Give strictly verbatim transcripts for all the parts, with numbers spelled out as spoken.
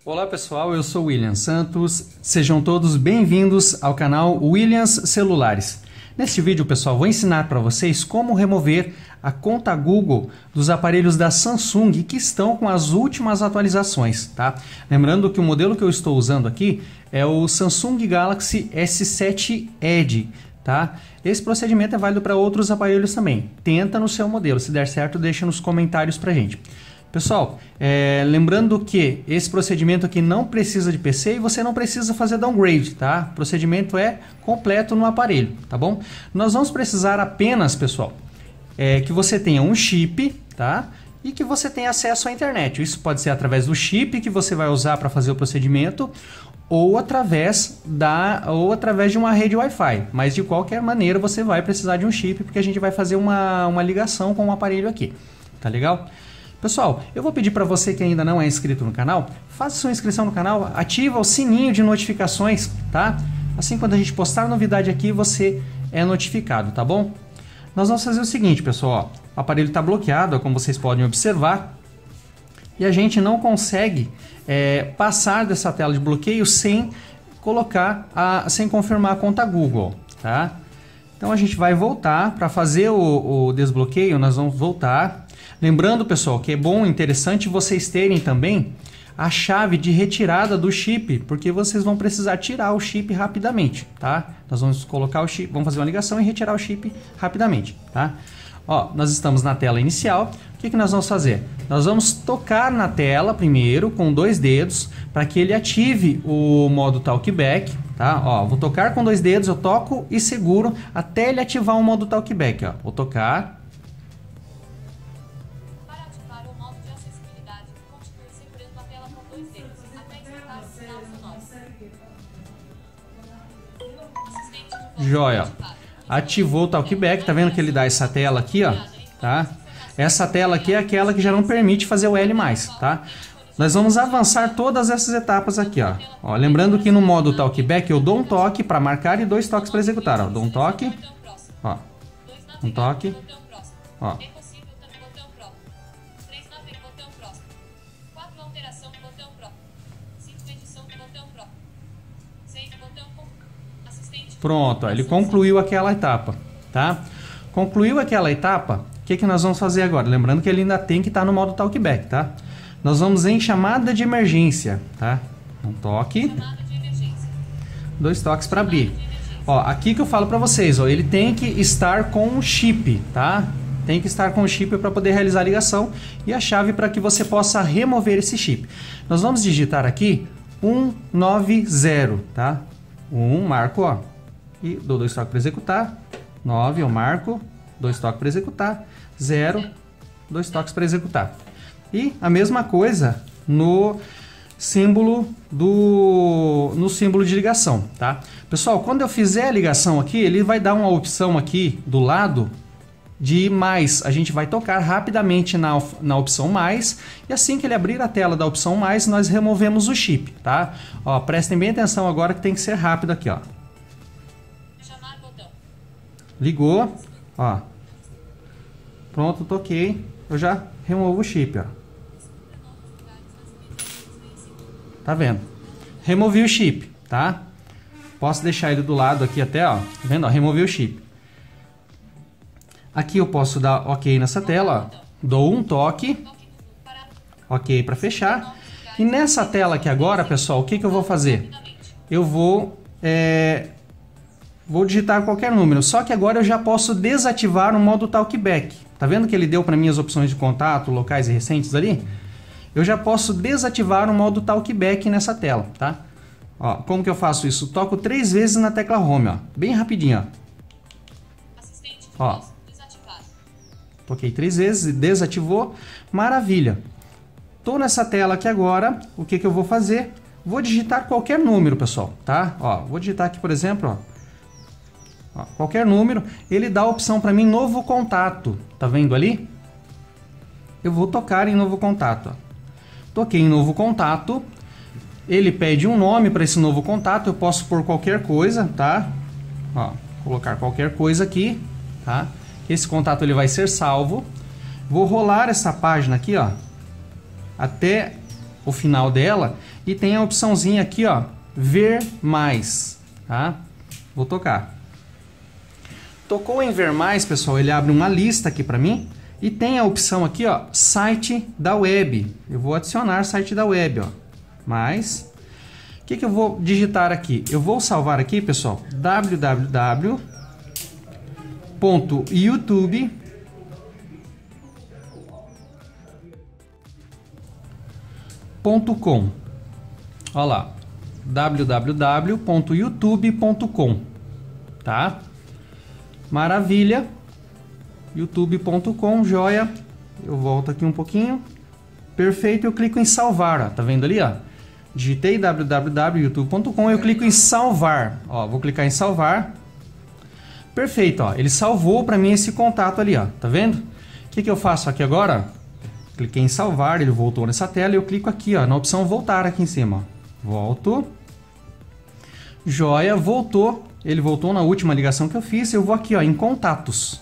Olá pessoal, eu sou William Santos, sejam todos bem-vindos ao canal Williams Celulares. Neste vídeo, pessoal, vou ensinar para vocês como remover a conta Google dos aparelhos da Samsung que estão com as últimas atualizações, tá? Lembrando que o modelo que eu estou usando aqui é o Samsung Galaxy S sete Edge, tá? Esse procedimento é válido para outros aparelhos também. Tenta no seu modelo, se der certo, deixa nos comentários pra gente. Pessoal, é, lembrando que esse procedimento aqui não precisa de P C e você não precisa fazer downgrade, tá? O procedimento é completo no aparelho, tá bom? Nós vamos precisar apenas, pessoal, é, que você tenha um chip, tá? E que você tenha acesso à internet. Isso pode ser através do chip que você vai usar para fazer o procedimento ou através, da, ou através de uma rede Wi-Fi. Mas de qualquer maneira você vai precisar de um chip porque a gente vai fazer uma, uma ligação com o aparelho aqui, tá legal? Pessoal, eu vou pedir para você que ainda não é inscrito no canal, faça sua inscrição no canal, ativa o sininho de notificações, tá? Assim, quando a gente postar novidade aqui, você é notificado, tá bom? Nós vamos fazer o seguinte, pessoal, ó, o aparelho está bloqueado, como vocês podem observar, e a gente não consegue é, passar dessa tela de bloqueio sem colocar, a, sem confirmar a conta Google, tá? Então a gente vai voltar, para fazer o, o desbloqueio, nós vamos voltar. Lembrando, pessoal, que é bom e interessante vocês terem também a chave de retirada do chip, porque vocês vão precisar tirar o chip rapidamente, tá? Nós vamos colocar o chip, vamos fazer uma ligação e retirar o chip rapidamente, tá? Ó, nós estamos na tela inicial. O que que nós vamos fazer? Nós vamos tocar na tela primeiro com dois dedos para que ele ative o modo Talkback, tá? Ó, vou tocar com dois dedos, eu toco e seguro até ele ativar o modo Talkback, ó. Vou tocar. Joia, ativou o Talkback, tá vendo que ele dá essa tela aqui, ó, tá? Essa tela aqui é aquela que já não permite fazer o L mais, tá? Nós vamos avançar todas essas etapas aqui, ó. Ó, lembrando que no modo Talkback eu dou um toque para marcar e dois toques para executar, ó. Dou um toque, ó, um toque, ó. Pronto, ó, ele concluiu aquela etapa, tá? Concluiu aquela etapa, o que que nós vamos fazer agora? Lembrando que ele ainda tem que estar no modo Talkback, tá? Nós vamos em chamada de emergência, tá? Um toque, dois toques para abrir. Ó, aqui que eu falo para vocês, ó, ele tem que estar com o chip, tá? Tem que estar com o chip para poder realizar a ligação e a chave para que você possa remover esse chip. Nós vamos digitar aqui um nove zero, tá? Um, marco, ó. E dou dois toques para executar, nove, eu marco, dois toques para executar, zero, dois toques para executar. E a mesma coisa no símbolo do no símbolo de ligação, tá? Pessoal, quando eu fizer a ligação aqui, ele vai dar uma opção aqui do lado de mais. A gente vai tocar rapidamente na, na opção mais e assim que ele abrir a tela da opção mais, nós removemos o chip, tá? Ó, prestem bem atenção agora que tem que ser rápido aqui, ó. Ligou, ó. Pronto, toquei. Eu já removo o chip, ó. Tá vendo? Removi o chip, tá? Posso deixar ele do lado aqui até, ó. Tá vendo? Ó, removi o chip. Aqui eu posso dar OK nessa tela, ó. Dou um toque. OK para fechar. E nessa tela aqui agora, pessoal, o que que eu vou fazer? Eu vou... É... Vou digitar qualquer número, só que agora eu já posso desativar o modo Talkback. Tá vendo que ele deu para mim as opções de contato, locais e recentes ali? Eu já posso desativar o modo Talkback nessa tela, tá? Ó, como que eu faço isso? Toco três vezes na tecla Home, ó, bem rapidinho, ó. Ó. Toquei três vezes e desativou. Maravilha. Tô nessa tela aqui agora, o que que eu vou fazer? Vou digitar qualquer número, pessoal, tá? Ó, vou digitar aqui, por exemplo, ó. Ó, qualquer número, ele dá a opção para mim novo contato, tá vendo ali? Eu vou tocar em novo contato, ó. Toquei em novo contato, ele pede um nome para esse novo contato, eu posso pôr qualquer coisa, tá? Ó, colocar qualquer coisa aqui, tá? Esse contato ele vai ser salvo. Vou rolar essa página aqui, ó, até o final dela e tem a opçãozinha aqui, ó, ver mais, tá? Vou tocar. Tocou em ver mais, pessoal, ele abre uma lista aqui para mim e tem a opção aqui, ó, site da web. Eu vou adicionar site da web, ó. Mais. O que que eu vou digitar aqui? Eu vou salvar aqui, pessoal, w w w ponto youtube ponto com. Olha lá, w w w ponto youtube ponto com, tá? Maravilha, youtube ponto com, joia. Eu volto aqui um pouquinho. Perfeito, eu clico em salvar, ó. Tá vendo ali, ó? Digitei w w w ponto youtube ponto com, eu clico em salvar. Ó, vou clicar em salvar. Perfeito, ó. Ele salvou para mim esse contato ali, ó. Tá vendo? O que que eu faço aqui agora? Cliquei em salvar, ele voltou nessa tela e eu clico aqui, ó, na opção voltar aqui em cima, ó. Volto. Joia, voltou. Ele voltou na última ligação que eu fiz. Eu vou aqui, ó, em contatos.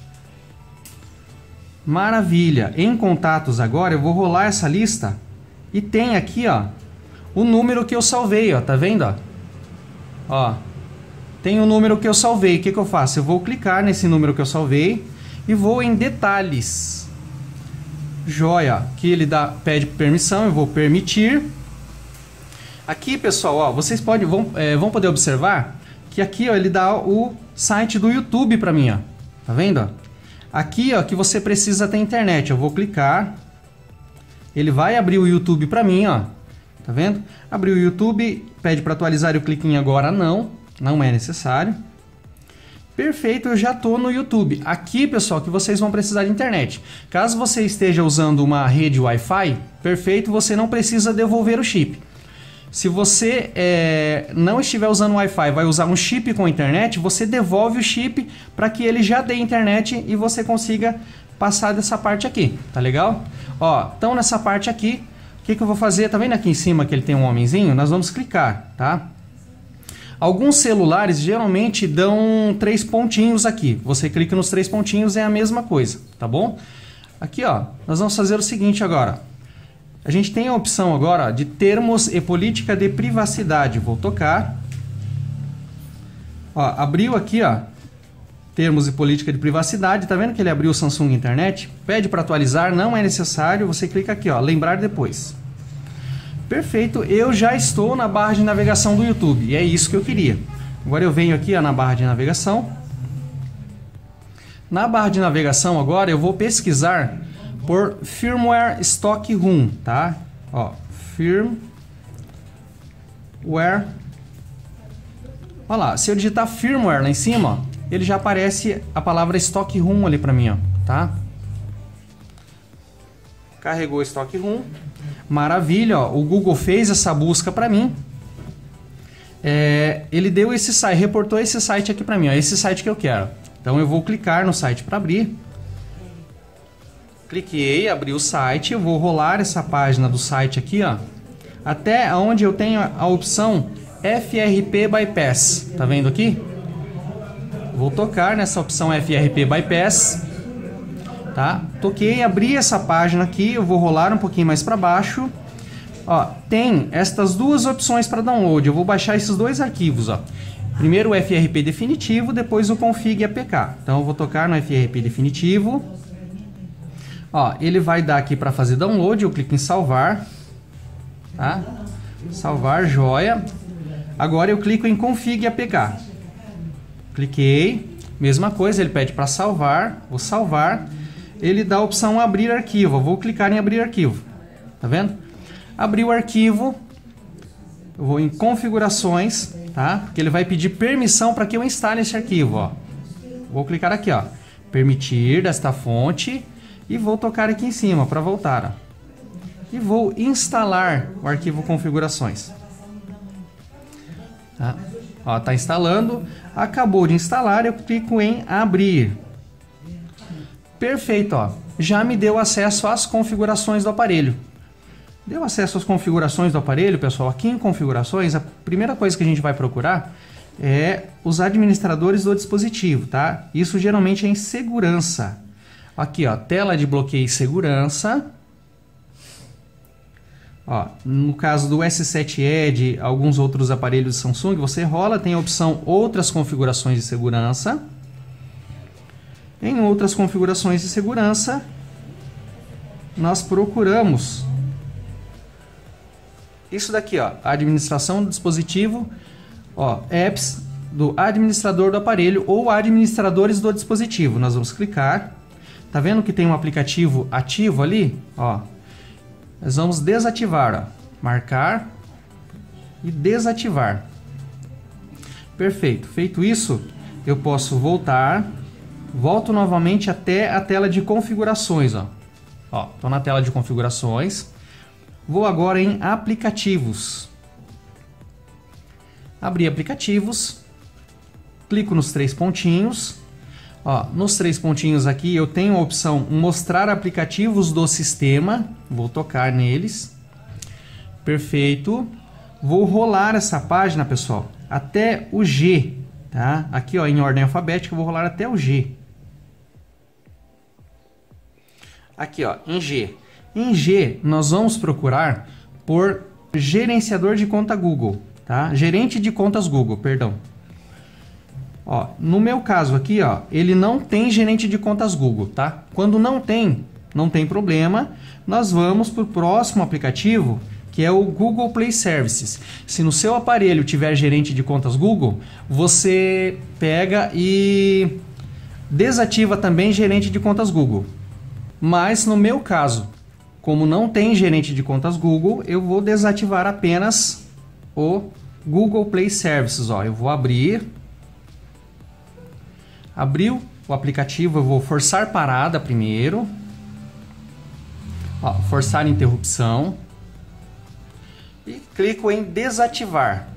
Maravilha. Em contatos agora eu vou rolar essa lista e tem aqui, ó, o número que eu salvei, ó. Tá vendo, ó? Ó. Tem o número que eu salvei. O que que eu faço? Eu vou clicar nesse número que eu salvei e vou em detalhes. Joia. Aqui ele dá, pede permissão, eu vou permitir. Aqui, pessoal, ó, vocês podem, vão, é, vão poder observar que aqui, ó, ele dá o site do YouTube para mim, ó. Tá vendo, ó? Aqui, ó, que você precisa ter internet. Eu vou clicar. Ele vai abrir o YouTube para mim, ó. Tá vendo? Abriu o YouTube, pede para atualizar, eu clico em agora não. Não é necessário. Perfeito, eu já tô no YouTube. Aqui, pessoal, que vocês vão precisar de internet. Caso você esteja usando uma rede Wi-Fi, perfeito, você não precisa devolver o chip. Se você é, não estiver usando Wi-Fi, vai usar um chip com internet, você devolve o chip para que ele já dê internet e você consiga passar dessa parte aqui, tá legal? Ó, então nessa parte aqui, o que que eu vou fazer? Tá vendo aqui em cima que ele tem um homenzinho? Nós vamos clicar, tá? Alguns celulares geralmente dão três pontinhos aqui. Você clica nos três pontinhos, é a mesma coisa, tá bom? Aqui, ó, nós vamos fazer o seguinte agora. A gente tem a opção agora de termos e política de privacidade. Vou tocar. Ó, abriu aqui, ó, termos e política de privacidade. Tá vendo que ele abriu o Samsung Internet? Pede para atualizar, não é necessário. Você clica aqui, ó, lembrar depois. Perfeito, eu já estou na barra de navegação do YouTube. E é isso que eu queria. Agora eu venho aqui, ó, na barra de navegação. Na barra de navegação agora eu vou pesquisar por firmware stock room, tá? Ó, firmware. Olha lá, se eu digitar firmware lá em cima, ó, ele já aparece a palavra stock room ali para mim, ó, tá? Carregou stock room. Maravilha, ó, o Google fez essa busca para mim. É, ele deu esse site, reportou esse site aqui para mim, ó, esse site que eu quero. Então eu vou clicar no site para abrir. Cliquei, abri o site, eu vou rolar essa página do site aqui, ó, até onde eu tenho a opção F R P Bypass. Tá vendo aqui? Vou tocar nessa opção F R P Bypass. Tá? Toquei, abri essa página aqui, eu vou rolar um pouquinho mais para baixo. Ó, tem estas duas opções para download. Eu vou baixar esses dois arquivos, ó. Primeiro o F R P definitivo, depois o config A P K. Então eu vou tocar no F R P definitivo. Ó, ele vai dar aqui para fazer download, eu clico em salvar, tá? Salvar, joia. Agora eu clico em config A P K. Cliquei, mesma coisa, ele pede para salvar, vou salvar. Ele dá a opção abrir arquivo, eu vou clicar em abrir arquivo. Tá vendo? Abri o arquivo, eu vou em configurações, tá? Porque ele vai pedir permissão para que eu instale esse arquivo, ó. Vou clicar aqui, ó, permitir desta fonte. E vou tocar aqui em cima para voltar. Ó. E vou instalar o arquivo configurações. Tá? Ó, tá instalando. Acabou de instalar, eu clico em abrir. Perfeito, ó. Já me deu acesso às configurações do aparelho. Deu acesso às configurações do aparelho, pessoal. Aqui em configurações, a primeira coisa que a gente vai procurar é os administradores do dispositivo, tá? Isso geralmente é em segurança. Aqui, ó, tela de bloqueio e segurança. Ó, no caso do S sete Edge, alguns outros aparelhos de Samsung, você rola, tem a opção outras configurações de segurança. Em outras configurações de segurança, nós procuramos isso daqui, ó, administração do dispositivo, ó, apps do administrador do aparelho ou administradores do dispositivo. Nós vamos clicar. Tá vendo que tem um aplicativo ativo ali? Ó, nós vamos desativar, ó, marcar e desativar. Perfeito. Feito isso, eu posso voltar, volto novamente até a tela de configurações, ó. Ó, tô na tela de configurações. Vou agora em aplicativos. Abrir aplicativos. Clico nos três pontinhos. Ó, nos três pontinhos aqui eu tenho a opção mostrar aplicativos do sistema. Vou tocar neles. Perfeito. Vou rolar essa página, pessoal, até o G, tá? Aqui, ó, em ordem alfabética, eu vou rolar até o G. Aqui, ó, em G. Em G, nós vamos procurar por gerenciador de conta Google, tá? Gerente de contas Google, perdão. Ó, no meu caso aqui, ó, ele não tem gerente de contas Google, tá? Quando não tem, não tem problema. Nós vamos para o próximo aplicativo, que é o Google Play Services. Se no seu aparelho tiver gerente de contas Google, você pega e desativa também gerente de contas Google. Mas no meu caso, como não tem gerente de contas Google, eu vou desativar apenas o Google Play Services. Ó, eu vou abrir. Abriu o aplicativo, eu vou forçar parada primeiro. Ó, forçar interrupção. E clico em desativar.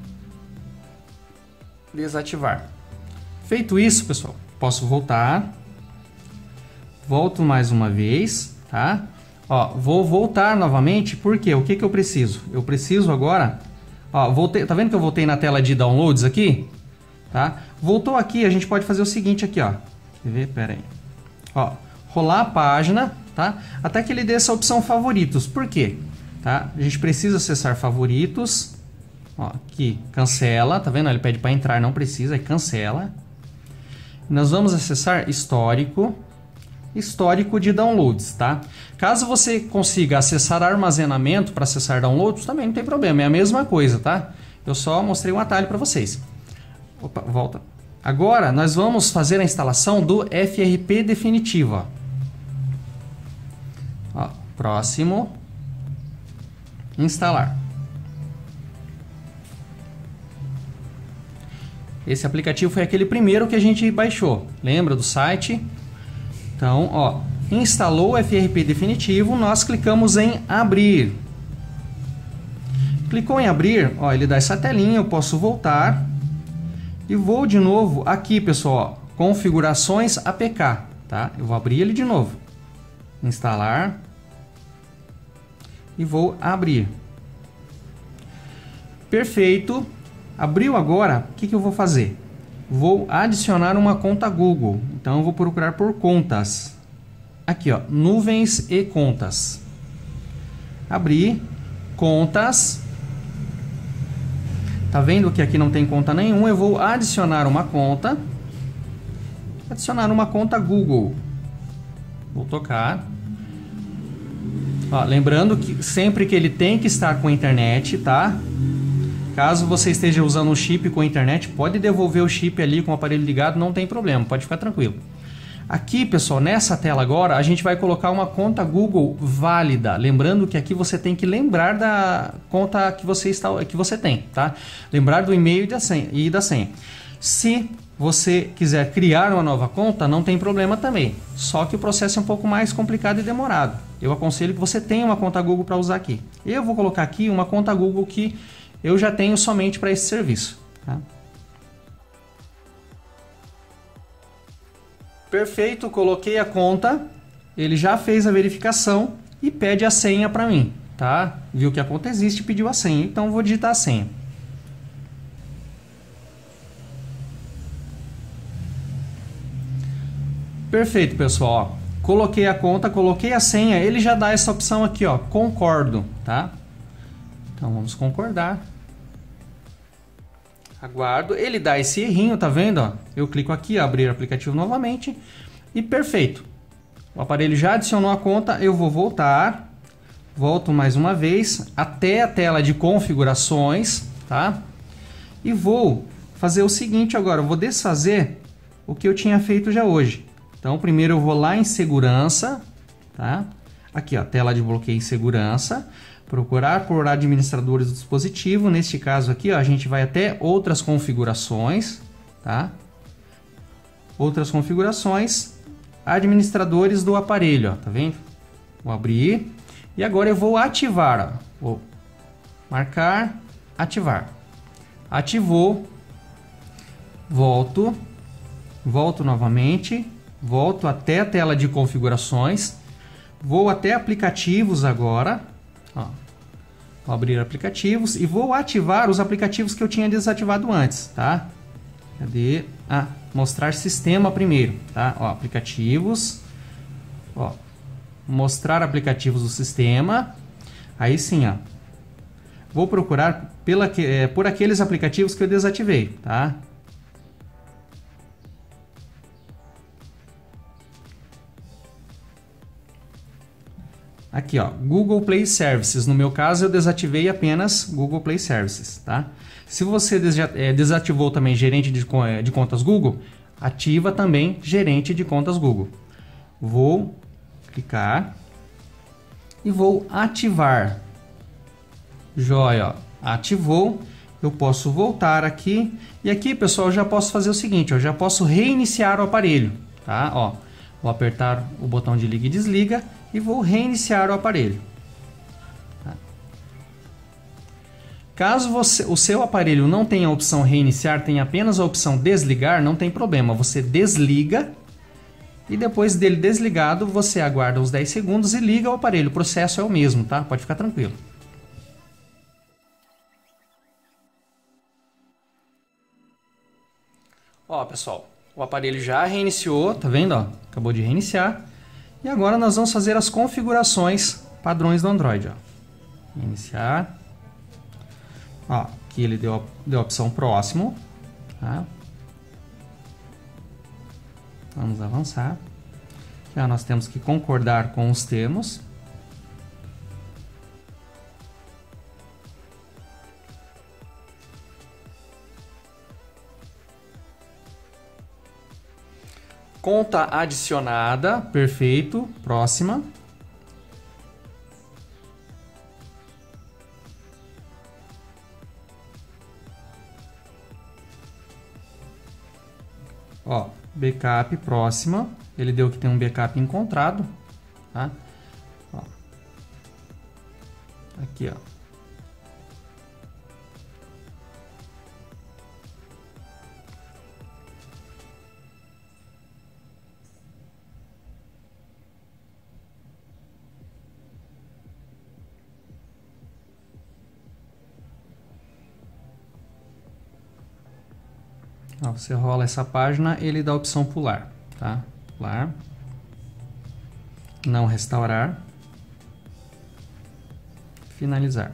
Desativar. Feito isso, pessoal, posso voltar. Volto mais uma vez, tá? Ó, vou voltar novamente, porque o que que eu preciso? Eu preciso agora, ó, voltei, tá vendo que eu voltei na tela de downloads aqui? Tá? Voltou aqui, a gente pode fazer o seguinte aqui, ó. Quer ver? Pera aí. Ó, rolar a página, tá? Até que ele dê essa opção favoritos. Por quê? Tá? A gente precisa acessar favoritos. Ó, aqui, cancela, tá vendo? Ele pede para entrar, não precisa, aí cancela. Nós vamos acessar histórico. Histórico de downloads, tá? Caso você consiga acessar armazenamento para acessar downloads, também não tem problema, é a mesma coisa, tá? Eu só mostrei um atalho para vocês. Opa, volta. Agora nós vamos fazer a instalação do F R P definitivo, ó. Ó, próximo. Instalar. Esse aplicativo foi aquele primeiro que a gente baixou. Lembra do site? Então, ó, instalou o F R P definitivo, nós clicamos em abrir. Clicou em abrir, ó, ele dá essa telinha, eu posso voltar e vou de novo aqui, pessoal, ó, configurações A P K, tá? Eu vou abrir ele de novo. Instalar e vou abrir. Perfeito. Abriu agora, o que que eu vou fazer? Vou adicionar uma conta Google. Então eu vou procurar por contas. Aqui, ó, nuvens e contas. Abrir, contas. Tá vendo que aqui não tem conta nenhuma? Eu vou adicionar uma conta. Adicionar uma conta Google. Vou tocar. Ó, lembrando que sempre que ele tem que estar com a internet, tá? Caso você esteja usando um chip com a internet, pode devolver o chip ali com o aparelho ligado, não tem problema, pode ficar tranquilo. Aqui, pessoal, nessa tela agora, a gente vai colocar uma conta Google válida. Lembrando que aqui você tem que lembrar da conta que você, está, que você tem, tá? Lembrar do e-mail e da senha. E da senha. Se você quiser criar uma nova conta, não tem problema também. Só que o processo é um pouco mais complicado e demorado. Eu aconselho que você tenha uma conta Google para usar aqui. Eu vou colocar aqui uma conta Google que eu já tenho somente para esse serviço, tá? Perfeito, coloquei a conta, ele já fez a verificação e pede a senha para mim, tá? Viu que a conta existe e pediu a senha, então eu vou digitar a senha. Perfeito, pessoal. Ó, coloquei a conta, coloquei a senha, ele já dá essa opção aqui, ó, concordo, tá? Então vamos concordar. Aguardo. Ele dá esse errinho, tá vendo? Ó? Eu clico aqui, abrir o aplicativo novamente e perfeito. O aparelho já adicionou a conta, eu vou voltar. Volto mais uma vez até a tela de configurações, tá? E vou fazer o seguinte agora, eu vou desfazer o que eu tinha feito já hoje. Então primeiro eu vou lá em segurança, tá? Aqui ó, tela de bloqueio e segurança. Procurar por administradores do dispositivo. Neste caso aqui, ó, a gente vai até outras configurações, tá? Outras configurações, administradores do aparelho, ó, tá vendo? Vou abrir e agora eu vou ativar, ó. Vou marcar, ativar. Ativou, volto, volto novamente, volto até a tela de configurações, vou até aplicativos agora. Ó, vou abrir aplicativos e vou ativar os aplicativos que eu tinha desativado antes, tá? Cadê? Ah, mostrar sistema primeiro, tá? Ó, aplicativos, ó, mostrar aplicativos do sistema. Aí sim, ó, vou procurar pela, é, por aqueles aplicativos que eu desativei, tá? Aqui, ó, Google Play Services. No meu caso, eu desativei apenas Google Play Services, tá? Se você desativou também gerente de, de contas Google, ativa também gerente de contas Google. Vou clicar e vou ativar. Joia, ó, ativou. Eu posso voltar aqui e aqui, pessoal, eu já posso fazer o seguinte, eu já posso reiniciar o aparelho, tá? Ó, vou apertar o botão de liga e desliga e vou reiniciar o aparelho. Tá? Caso você, o seu aparelho não tenha a opção reiniciar, tenha apenas a opção desligar, não tem problema. Você desliga e depois dele desligado, você aguarda uns dez segundos e liga o aparelho. O processo é o mesmo, tá? Pode ficar tranquilo. Ó, pessoal, o aparelho já reiniciou, tá vendo? Ó? Acabou de reiniciar. E agora nós vamos fazer as configurações padrões do Android. Ó. Iniciar. Ó, aqui ele deu, deu a opção próximo. Tá? Vamos avançar. Já nós temos que concordar com os termos. Conta adicionada, perfeito. Próxima. Ó, backup, próxima. Ele deu que tem um backup encontrado, tá? Ó. Aqui, ó. Ó, você rola essa página, ele dá a opção pular, tá? Pular. Não restaurar. Finalizar.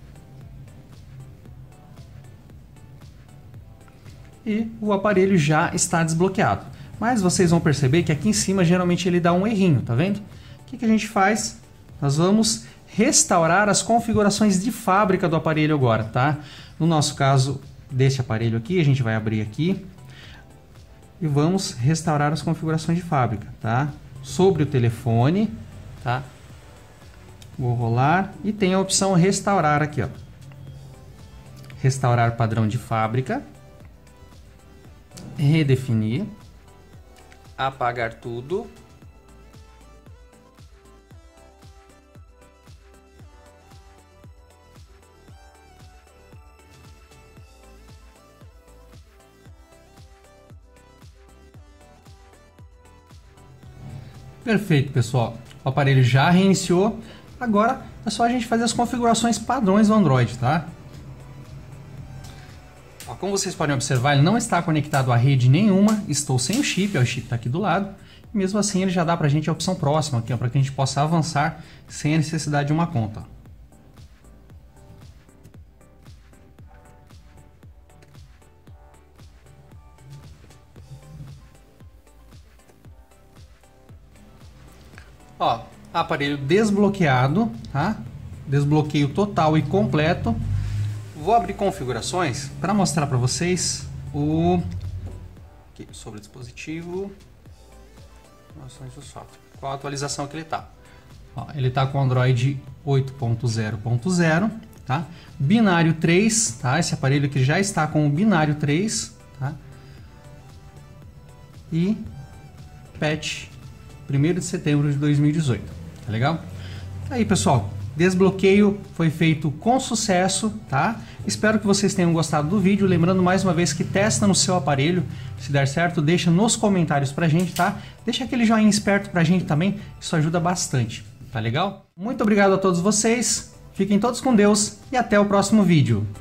E o aparelho já está desbloqueado. Mas vocês vão perceber que aqui em cima geralmente ele dá um errinho, tá vendo? O que que a gente faz? Nós vamos restaurar as configurações de fábrica do aparelho agora, tá? No nosso caso, deste aparelho aqui, a gente vai abrir aqui e vamos restaurar as configurações de fábrica, tá? Sobre o telefone, tá? Vou rolar e tem a opção restaurar aqui, ó. Restaurar padrão de fábrica, redefinir, apagar tudo. Perfeito, pessoal. O aparelho já reiniciou. Agora é só a gente fazer as configurações padrões do Android, tá? Ó, como vocês podem observar, ele não está conectado a rede nenhuma. Estou sem o chip, ó, o chip está aqui do lado. E mesmo assim, ele já dá para a gente a opção próxima aqui, para que a gente possa avançar sem a necessidade de uma conta. Ó, aparelho desbloqueado, tá? Desbloqueio total e completo. Vou abrir configurações para mostrar para vocês o aqui, sobre o dispositivo, informações do software, qual a atualização que ele tá. Ó, ele tá com Android oito ponto zero ponto zero, tá? Binário três, tá? Esse aparelho aqui já está com o binário três, tá? E patch primeiro de setembro de dois mil e dezoito, tá legal? Aí, pessoal, desbloqueio foi feito com sucesso, tá? Espero que vocês tenham gostado do vídeo. Lembrando mais uma vez que testa no seu aparelho. Se der certo, deixa nos comentários pra gente, tá? Deixa aquele joinha esperto pra gente também, isso ajuda bastante, tá legal? Muito obrigado a todos vocês, fiquem todos com Deus e até o próximo vídeo.